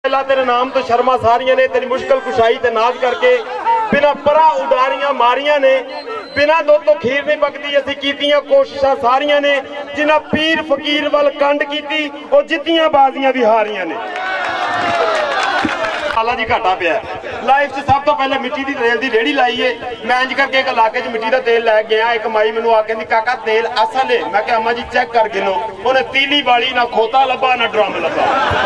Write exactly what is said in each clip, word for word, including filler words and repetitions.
बिला तेरे नाम तो शर्मा सारियां ने, तेरी मुश्किल कुशाई ते नाज करके बिना परा उडारियां मारियां ने, बिना दो तो खीर नहीं पकती असीं कीतियां कोशिशां सारियां ने, जिन्हां पीर फकीर वल कंड कीती और जित्तियां बाजियां भी हारियां ने। आला जी घाटा पिया लाइफ च सब तो पहले मिट्टी की तेल की रेहड़ी लाई है। मैं इंज करके एक इलाके च मिट्टी का तेल लै गया, एक माई मैनू आ कहती काका तेल असल है। मैं क्या अम्मा जी चेक कर गिनो, उन्हें तीली बाली ना खोता लभा ना ड्रम लभा।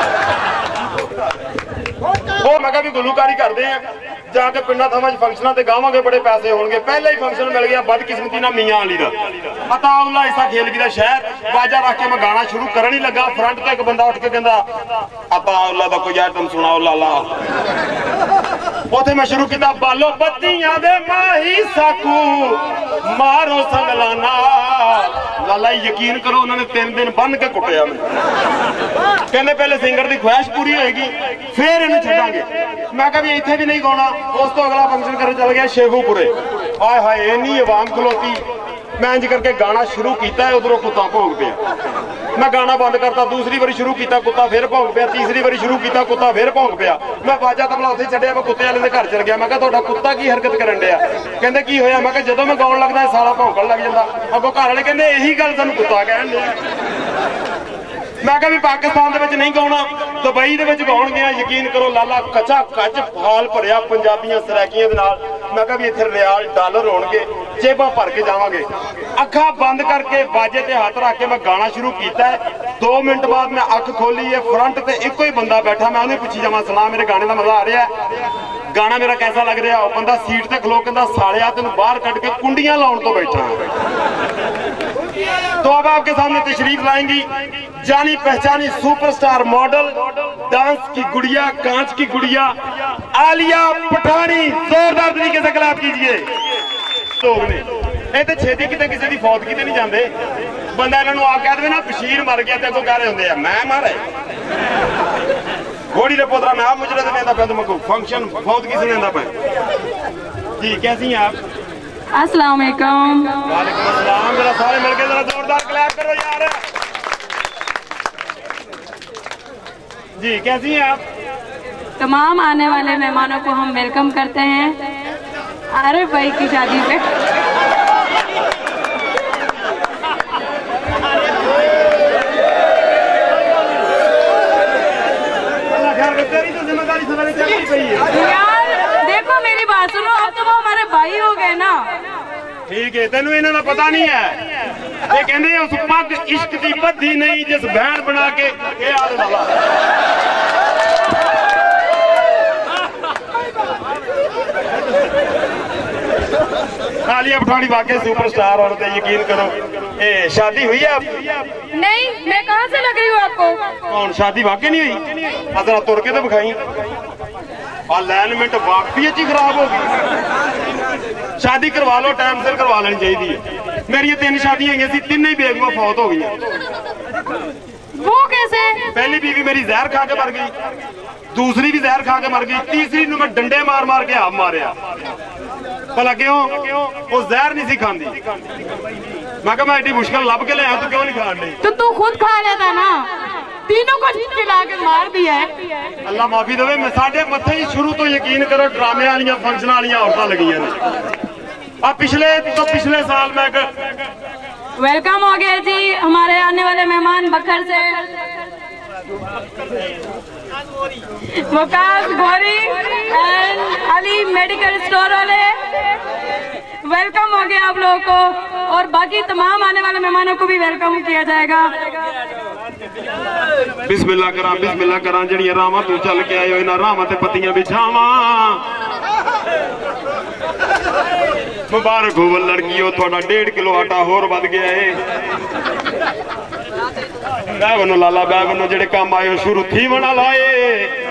वो मैं भी गुलूकारी करते हैं जाके पिंडा थावां फंक्शनां ते गावांगे, बड़े पैसे होंगे। पहले ही फंक्शन मिल गया बदकिस्मती ना मियां अली दा अताउल्ला इसा खेलगी दा शहर, बाजा रख के मैं गाना शुरू करन ही लगा, फ्रंट तो एक बंदा उठ के कहंदा अताउल्ला दा कोई आइटम सुनाओ लाला। उथे मैं शुरू किया बालो बत्तियां दे माही साकू मारो संगलाना। लाला यकीन करो उन्होंने तीन दिन बन के कुटिया। कहने पहले सिंगर की ख्वाहिश पूरी होएगी फिर इन्हें छड़ांगे। मैं कहा भी इत्थे भी नहीं गाना। उस तो अगला फंक्शन कर चल गया शेखूपुरे। आए हाय इन्नी आवाम खलोती। मैं इंज करके गाना शुरू किया, उधरों कुत्ता भोग पिया। मैं गाना बंद करता, दूसरी बारी शुरू किया कुत्ता फिर भौंक पिया, तीसरी बारी शुरू किया कुत्ता फिर भौंक पिया। मैं बाजा तबला उत्थे छड्डिया, मैं कुत्ते वाले घर चल गया। मैं कहा तुहाडा कुत्ता की हरकत करन दिया? कहंदे की होया? मैं कहा जदों मैं गाउण लगदा सारा भौंकण लग जांदा। अगों घर वाले कहंदे यही गल सानूं कुत्ता कहण दिया। मैं कहा भी पाकिस्तान दे विच नहीं गाउणा, दुबई दे विच गाउण गया। यकीन करो लाला कचा कच फाल भरिया पंजाबियां सरैकियां दे नाल। मैं कहा भी इत्थे रियाल डॉलर होणगे, जेबां भर के जावांगे। अखा बंद करके बाजे ते हाथ रख के मैं गाना शुरू किया है। दो मिनट बाद मैं अख खोली है, फ्रंट ते इको ही बंदा बैठा। मैं उन्हें पुछी जावां सुना मेरे गाने का मजा आ रहा है, गाना मेरा कैसा लग रहा है? बंदा सीट ते खलो कहंदा सालिया तैनूं बाहर कढ के कुंडियां लाउण तो बैठा। तो अब आपके सामने तशरीफ लाएंगी जानी पहचानी सुपरस्टार मॉडल, डांस की गुड़िया, कांच की गुड़िया आलिया पठानी। जोरदार तरीके से क्लैप कीजिए। लोग ने ये तो छेती किते किसी की फौत की नहीं जाते। बंदा इन्होंने आ कह दे ना बशीर मर गया तो कह रहे होंगे मैं मारा घोड़ी ने पोतरा मैं आप मुझे देना पे तुमको फंक्शन फौत की सुना पे जी। कैसी हैं आप? अस्सलाम वालेकुम। वालेकुम अस्सलाम। जरा सारे मिलके जरा जोरदार क्लैप करो यार जी। कैसी हैं आप? तमाम आने वाले मेहमानों को हम वेलकम करते हैं आरिफ भाई की शादी पे। यार देखो मेरी बात सुनो, अब तो वो हमारे भाई हो गए ना। ठीक है, तेनू इन्हों का पता नहीं है। ये कहते उस पग इश्क की बद्धी नहीं जिस बहन बना के आलिया पठानी वाकई सुपरस्टार औरत है। यकीन करो ए, शादी हुई है आपकी? नहीं, मैं कहाँ से लग रही हूँ आपको? कौन शादी वाकई नहीं हुई? अदरा तुर के तो बखाई अलाइनमेंट वाकई अच्छी खराब होगी। शादी करवा लो, टाइम सिर करवा लेनी चाहिए। मेरी तीन शादियां हुई, तीन ही बेगमा फौत हो गई। वो कैसे? पहली बीवी मेरी जहर खा के मर गई, दूसरी भी जहर खा के मर गई, तीसरी मैं डंडे मार मार के आप मारिया। भला क्यों? वो जहर नहीं सी खाती। मैं कहा मैं एडी मुश्किल लब के लिया, तू क्यों नहीं खान दी? तो तू खुद खा लेता ना, तीनों को खिला के मार दिया है। अल्लाह माफी देवे। मैं साढ़े मथे ही शुरू तो यकीन करो ड्रामे वाली फंक्शन वाली औरतां लगियां ने। अब पिछले तो पिछले साल मैं वेलकम हो गया जी हमारे आने वाले मेहमान बखर से Waqas Ghori and Ali medical store वाले। वेलकम हो गया आप लोगों को, और बाकी तमाम आने वाले मेहमानों को भी वेलकम किया जाएगा। बिस्मिल्लाह करा बिस्मिल्लाह करा जड़ियां रावां तू चल के आए हो, इन्हां रावां ते पत्तियां बिछावां। मुबारक हो लड़कियों, थोड़ा डेढ़ किलो आटा होर वध गया है। मैं बनो लाला बै बनो जेड़े काम आए शुरू थी बना लाए।